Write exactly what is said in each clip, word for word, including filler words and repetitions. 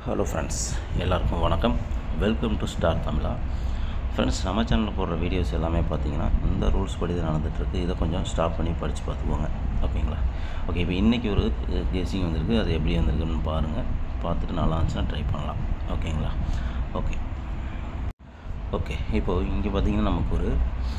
Hello friends, எல்லாருக்கும் வணக்கம். Welcome to star Tamizha. Friends, நம்ம சேனலில் போடுற வீடியோஸ் எல்லாமே பார்த்தீங்கன்னா இந்த ரூல்ஸ் படி தான் நடந்துகிட்ருக்கு. இதை கொஞ்சம் ஸ்டாப் பண்ணி படித்து பார்த்துக்கோங்க, ஓகேங்களா? ஓகே, இப்போ இன்றைக்கி ஒரு கெஸ்ஸிங் வந்திருக்கு. அது எப்படி வந்திருக்குன்னு பாருங்கள். பார்த்துட்டு நல்லா இருந்துச்சுன்னா ட்ரை பண்ணலாம், ஓகேங்களா? ஓகே ஓகே இப்போது இங்கே பார்த்திங்கன்னா நமக்கு ஒரு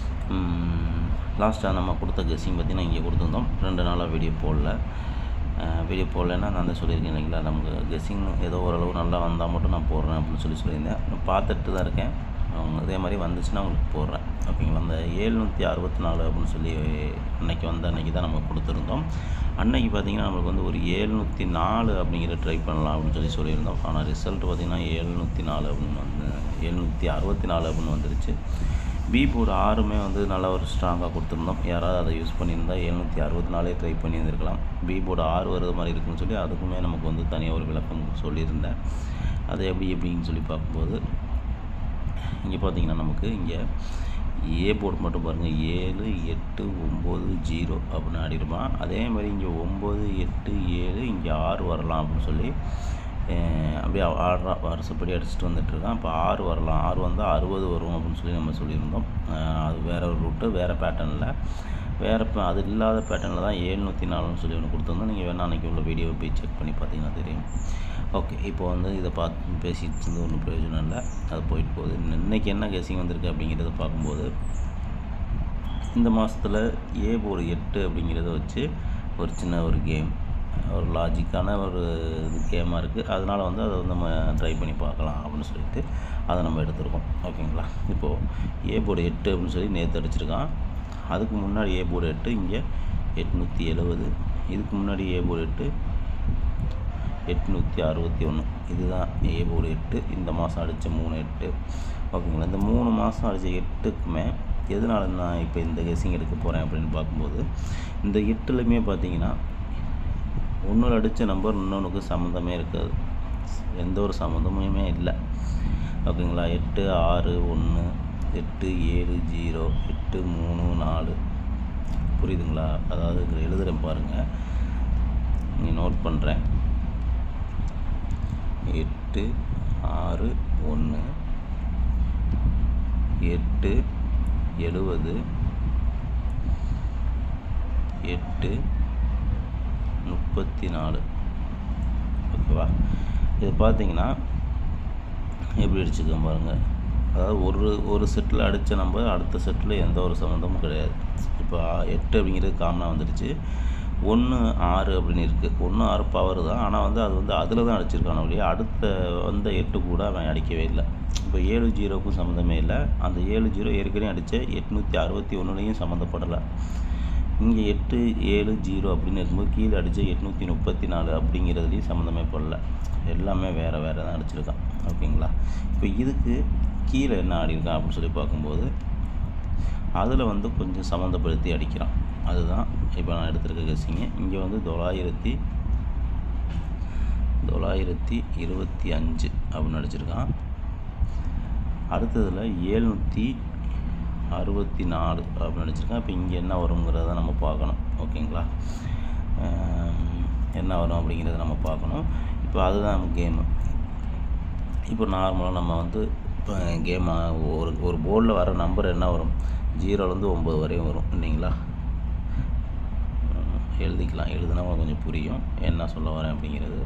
லாஸ்ட்டாக நம்ம கொடுத்த கெஸ்ஸிங் பார்த்திங்கன்னா இங்கே கொடுத்துருந்தோம். ரெண்டு நாளாக வீடியோ போடல வீடியோ போடலைன்னா நான் தான் சொல்லியிருக்கேன் இல்லைங்களா, நமக்கு கெஸ்ஸிங் ஏதோ ஓரளவு நல்லா வந்தால் மட்டும் நான் போடுறேன் அப்படின்னு சொல்லி சொல்லியிருந்தேன். நான் பார்த்துட்டு தான் இருக்கேன். அவங்க அதே மாதிரி வந்துச்சுன்னா உங்களுக்கு போடுறேன், ஓகேங்களா? அந்த ஏழ்நூற்றி அறுபத்தி நாலு அப்படின்னு சொல்லி அன்றைக்கி வந்த அன்றைக்கி தான் நம்ம கொடுத்துருந்தோம். அன்றைக்கி பார்த்திங்கன்னா நம்மளுக்கு வந்து ஒரு ஏழ்நூற்றி நாலு அப்படிங்கிற ட்ரை பண்ணலாம் அப்படின்னு சொல்லி சொல்லியிருந்தோம். ஆனால் ரிசல்ட் பார்த்திங்கன்னா ஏழ்நூற்றி நாலு அப்படின்னு வந்து ஏழ்நூற்றி அறுபத்தி நாலு அப்படின்னு வந்துருச்சு. பி போர்டு ஆறுமே வந்து நல்லா ஒரு ஸ்ட்ராங்காக கொடுத்துருந்தோம். யாராவது அதை யூஸ் பண்ணியிருந்தால் ஏழ்நூற்றி அறுபத்தி நாலே ட்ரை பண்ணியிருந்துருக்கலாம். பி போர்டு ஆறு வருது மாதிரி இருக்குன்னு சொல்லி அதுக்குமே நமக்கு வந்து தனியாக ஒரு விளக்கம் சொல்லியிருந்தேன். அது எப்படி எப்படின்னு சொல்லி பார்க்கும்போது இங்கே பார்த்திங்கன்னா நமக்கு இங்கே ஏ போர்டு மட்டும் பாருங்கள், ஏழு எட்டு ஒம்பது ஜீரோ அப்படின்னு ஆடிடுமா. அதே மாதிரி இங்கே ஒம்பது எட்டு ஏழு இங்கே ஆறு வரலாம் அப்படின்னு சொல்லி அப்படியே ஆடுறா வருஷப்படி அடிச்சுட்டு வந்துட்டுருக்கான். இப்போ ஆறு வரலாம், ஆறு வந்தால் அறுபது வரும் அப்படின்னு சொல்லி நம்ம சொல்லியிருந்தோம். அது வேறு ஒரு ரூட்டு, வேறு பேட்டர்னில், வேறு அது இல்லாத பேட்டர்னில் தான் ஏழ்நூற்றி நாலுன்னு சொல்லி ஒன்று கொடுத்துருந்தோம். நீங்கள் வேணால் அன்றைக்கி உள்ள வீடியோவை போய் செக் பண்ணி பார்த்தீங்கன்னா தெரியும். ஓகே, இப்போ வந்து இதை பார்த்து பேசிட்டு இருந்து ஒன்றும் பிரயோஜனம் இல்லை, அது போயிட்டு போகுது. இன்றைக்கி என்ன கேசிங் வந்திருக்கு அப்படிங்கிறத பார்க்கும்போது இந்த மாதத்தில் ஏ போர்டு எட்டு அப்படிங்கிறத வச்சு ஒரு சின்ன ஒரு கேம், ஒரு லாஜிக்கான ஒரு இது கேமாக இருக்குது. அதனால் வந்து அதை வந்து நம்ம ட்ரை பண்ணி பார்க்கலாம் அப்படின்னு சொல்லிட்டு அதை நம்ம எடுத்துருக்கோம், ஓகேங்களா? இப்போது ஏ போர்டு எட்டு அப்படின்னு சொல்லி நேற்று அடிச்சிருக்கான். அதுக்கு முன்னாடி ஏ போர்டு எட்டு இங்கே எட்நூற்றி எழுபது, இதுக்கு முன்னாடி ஏ போர்டு எட்டு எட்நூற்றி அறுபத்தி ஒன்று. இதுதான் ஏ போர்டு எட்டு. இந்த மாதம் அடித்த மூணு எட்டு, ஓகேங்களா? இந்த மூணு மாதம் அடித்த எட்டுக்குமே எதனால நான் இப்போ இந்த கெஸ்ஸிங் எடுக்க போகிறேன் அப்படின்னு பார்க்கும்போது இந்த எட்டுலையுமே பார்த்தீங்கன்னா ஒன்று அடித்த நம்பர் இன்னொன்றுக்கு சம்மந்தமே இருக்காது, எந்த ஒரு சம்மந்தமுமே இல்லை, ஓகேங்களா? எட்டு ஆறு ஒன்று, எட்டு ஏழு ஜீரோ, எட்டு மூணு நாலு, புரியுதுங்களா? அதாவது எழுதுகிறேன் பாருங்கள், நீங்கள் நோட் பண்ணுறேன். எட்டு ஆறு ஒன்று, எட்டு எழுபது, எட்டு முப்பத்தி நாலு, ஓகேவா? இது பார்த்தீங்கன்னா எப்படி அடிச்சுக்கோங்க பாருங்கள். அதாவது ஒரு ஒரு செட்டில் அடித்த நம்பர் அடுத்த செட்டில் எந்த ஒரு சம்மந்தமும் கிடையாது. இப்போ எட்டு அப்படிங்கிறது காமனாக வந்துடுச்சு. ஒன்று ஆறு அப்படின்னு இருக்குது. ஒன்று ஆறு பவர் தான், ஆனால் வந்து அது வந்து அதில் தான் அடிச்சிருக்கான ஒழிய அடுத்த வந்த எட்டு கூட அவன் அடிக்கவே இல்லை. இப்போ ஏழு ஜீரோக்கும் சம்மந்தமே இல்லை. அந்த ஏழு ஜீரோ ஏற்கனவே அடித்த எட்நூற்றி அறுபத்தி ஒன்றுலையும் சம்மந்தப்படலை. இங்கே எட்டு ஏழு ஜீரோ அப்படின்னு இருக்கும்போது கீழே அடித்த எட்நூற்றி முப்பத்தி நாலு அப்படிங்கிறதுலையும் சம்மந்தமே படல. எல்லாமே வேறு வேறு தான் அடிச்சிருக்கான், ஓகேங்களா? இப்போ இதுக்கு கீழே என்ன ஆடிருக்கான் அப்படின்னு சொல்லி பார்க்கும்போது அதில் வந்து கொஞ்சம் சம்மந்தப்படுத்தி அடிக்கிறான். அதுதான் இப்போ நான் எடுத்துருக்க கெஸ்ஸிங்க. இங்கே வந்து தொள்ளாயிரத்தி தொள்ளாயிரத்தி இருபத்தி அஞ்சு அப்படின்னு அடிச்சிருக்கான். அடுத்ததில் ஏழ்நூற்றி அறுபத்தி நாலு அப்படின்னு நினச்சிருக்கேன். இப்போ இங்கே என்ன வருங்கிறத நம்ம பார்க்கணும், ஓகேங்களா? என்ன வரும் அப்படிங்கிறத நம்ம பார்க்கணும். இப்போ அதுதான் நம்ம கேமு. இப்போ நார்மலாக நம்ம வந்து இப்போ கேம் ஒரு ஒரு போர்டில் வர நம்பர் என்ன வரும், ஜீரோலேருந்து ஒம்பது வரையும் வரும் இல்லைங்களா? எழுதிக்கலாம், எழுதுனா கொஞ்சம் புரியும் என்ன சொல்ல வரேன் அப்படிங்கிறது.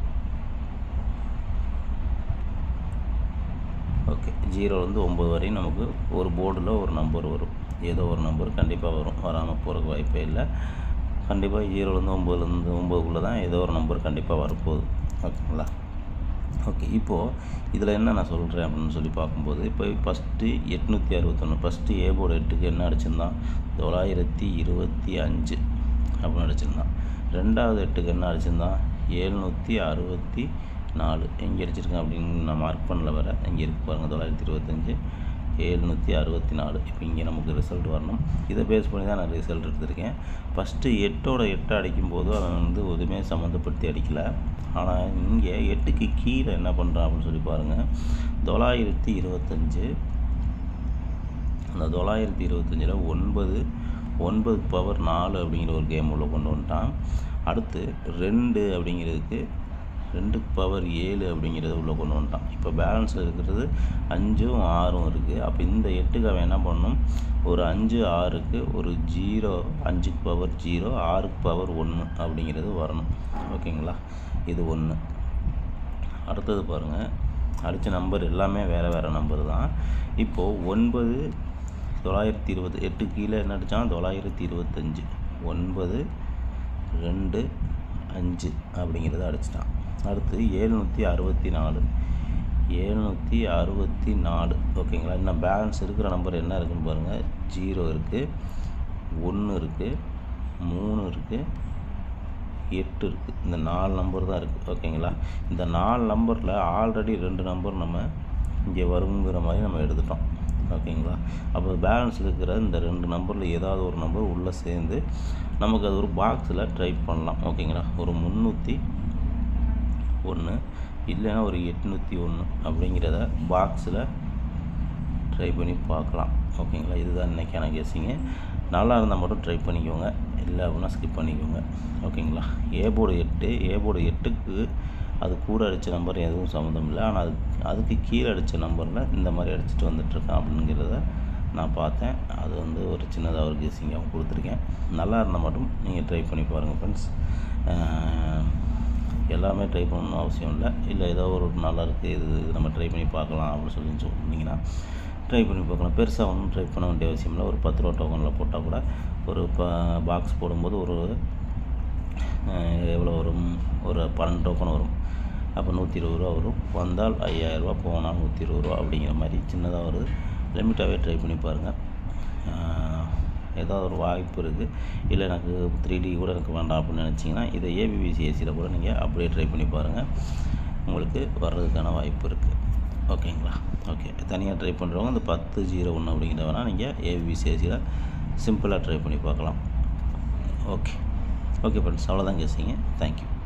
ஓகே, ஜீரோலேருந்து ஒம்பது வரையும் நமக்கு ஒரு போர்டில் ஒரு நம்பர் வரும். ஏதோ ஒரு நம்பர் கண்டிப்பாக வரும், வராமல் போகிறதுக்கு வாய்ப்பே இல்லை. கண்டிப்பாக ஜீரோலேருந்து ஒம்பதுலேருந்து ஒம்பதுக்குள்ளே தான் ஏதோ ஒரு நம்பர் கண்டிப்பாக வரப்போகுது, ஓகேங்களா? ஓகே, இப்போது இதில் என்ன நான் சொல்கிறேன் அப்படின்னு சொல்லி பார்க்கும்போது இப்போ ஃபஸ்ட்டு எட்நூற்றி அறுபத்தொன்று ஃபஸ்ட்டு ஏ போர்டு எட்டுக்கு என்ன அடிச்சிருந்தான், தொள்ளாயிரத்தி இருபத்தி அஞ்சு அப்படின்னு அடிச்சிருந்தான். ரெண்டாவது எட்டுக்கு என்ன அடிச்சிருந்தான், ஏழ்நூற்றி அறுபத்தி நாலு. எங்கே அடிச்சிருக்கேன் அப்படின்னு நான் மார்க் பண்ணல, வர இங்கே இருக்கு பாருங்கள், தொள்ளாயிரத்தி இருபத்தஞ்சி ஏழ்நூற்றி அறுபத்தி நாலு. இப்போ இங்கே நமக்கு ரிசல்ட் வரணும். இதை பேஸ் பண்ணி தான் நான் ரிசல்ட் எடுத்திருக்கேன். ஃபஸ்ட்டு எட்டோட எட்டை அடிக்கும்போது அவன் வந்து எதுவுமே சம்மந்தப்படுத்தி அடிக்கலை. ஆனால் இங்கே எட்டுக்கு கீழே என்ன பண்ணுறான் அப்படின்னு சொல்லி பாருங்கள், தொள்ளாயிரத்தி இருபத்தஞ்சு அந்த தொள்ளாயிரத்தி இருபத்தஞ்சில் ஒன்பது ஒன்பது பவர் நாலு அப்படிங்கிற ஒரு கேம் உள்ள கொண்டு வந்துட்டான். அடுத்து ரெண்டு அப்படிங்கிறதுக்கு ரெண்டுக்கு பவர் ஏழு அப்படிங்கிறது உள்ளே கொண்டு வந்துட்டான். இப்போ பேலன்ஸில் இருக்கிறது அஞ்சும் ஆறும் இருக்குது. அப்போ இந்த எட்டுக்கு அவன் என்ன பண்ணணும், ஒரு அஞ்சு ஆறுக்கு ஒரு ஜீரோ, அஞ்சுக்கு பவர் ஜீரோ, ஆறுக்கு பவர் ஒன்று அப்படிங்கிறது வரணும். ஓகேங்களா, இது ஒன்று. அடுத்தது பாருங்கள், அடித்த நம்பர் எல்லாமே வேறு வேறு நம்பர் தான். இப்போது ஒன்பது தொள்ளாயிரத்தி இருபது எட்டு கீழே என்ன அடித்தான், தொள்ளாயிரத்தி இருபத்தஞ்சி, ஒன்பது ரெண்டு அஞ்சு அப்படிங்கிறத அடிச்சிட்டான். அடுத்து ஏழ்நூற்றி அறுபத்தி நாலு ஏழ்நூற்றி அறுபத்தி நாலு ஓகேங்களா. இன்னும் பேலன்ஸ் இருக்கிற நம்பர் என்ன இருக்குதுன்னு பாருங்கள். ஜீரோ இருக்குது, ஒன்று இருக்குது, மூணு இருக்குது, எட்டு இருக்குது. இந்த நாலு நம்பர் தான் இருக்குது. ஓகேங்களா, இந்த நாலு நம்பரில் ஆல்ரெடி ரெண்டு நம்பர் நம்ம இங்கே வருங்கிற மாதிரி நம்ம எடுத்துட்டோம். ஓகேங்களா, அப்போ பேலன்ஸ் இருக்கிற இந்த ரெண்டு நம்பரில் ஏதாவது ஒரு நம்பர் உள்ளே சேர்ந்து நமக்கு அது ஒரு பாக்ஸில் ட்ரை பண்ணலாம். ஓகேங்களா, ஒரு முந்நூற்றி ஒன்று இல்லைன்னா ஒரு எட்நூற்றி ஒன்று அப்படிங்கிறத பாக்ஸில் ட்ரை பண்ணி பார்க்கலாம். ஓகேங்களா, இதுதான் இன்றைக்கான கெஸ்ஸிங்கு. நல்லா இருந்தால் மட்டும் ட்ரை பண்ணிக்கோங்க, இல்லை அப்படின்னா ஸ்கிப் பண்ணிக்கோங்க. ஓகேங்களா, ஏ போர்டு எட்டு ஏ போர்டு எட்டுக்கு அது கூட அடித்த நம்பர் எதுவும் சம்மந்தம் இல்லை. ஆனால் அது அதுக்கு கீழே அடித்த நம்பரில் இந்த மாதிரி அடிச்சுட்டு வந்துட்டுருக்கேன் அப்படிங்கிறத நான் பார்த்தேன். அது வந்து ஒரு சின்னதாக ஒரு கெஸ்ஸிங்காகவும் கொடுத்துருக்கேன். நல்லா இருந்தால் மட்டும் நீங்கள் ட்ரை பண்ணி பாருங்கள் ஃப்ரெண்ட்ஸ். எல்லாமே ட்ரை பண்ணணும்னு அவசியம் இல்லை. இல்லை ஏதோ ஒரு நல்லா இருக்குது, இது நம்ம ட்ரை பண்ணி பார்க்கலாம் அப்படின்னு சொல்லி சொன்னீங்கன்னா ட்ரை பண்ணி பார்க்கலாம். பெருசாக ஒன்றும் ட்ரை பண்ண வேண்டிய அவசியம் இல்லை. ஒரு பத்து ரூபா டோக்கனில் போட்டால் கூட ஒரு ப பாக்ஸ் போடும்போது ஒரு எவ்வளோ வரும், ஒரு பன்னெண்டு டோக்கன் வரும். அப்போ நூற்றி இருபது ரூபா வரும். வந்தால் ஐயாயிரரூபா, போனால் நூற்றி இருபது ரூபா அப்படிங்கிற மாதிரி சின்னதாக ஒரு லிமிட்டாகவே ட்ரை பண்ணி பாருங்கள். ஏதாவது ஒரு வாய்ப்பு இருக்குது. இல்லை எனக்கு த்ரீ டி கூட எனக்கு வேண்டாம் அப்படின்னு நினச்சிங்கன்னா இதை ஏபிபிசிஎஸ்சியில் கூட நீங்கள் அப்படியே ட்ரை பண்ணி பாருங்கள், உங்களுக்கு வர்றதுக்கான வாய்ப்பு இருக்குது. ஓகேங்களா, ஓகே. தனியாக ட்ரை பண்ணுறவங்க இந்த பத்து ஜீரோ ஒன்று அப்படிங்கிற வேணால் நீங்கள் ஏபிபிசிஎஸ்சியில் சிம்பிளாக ட்ரை பண்ணி பார்க்கலாம். ஓகே ஓகே ஃப்ரெண்ட்ஸ், அவ்வளோதான் கெஸ்ஸிங்க. தேங்க்யூ.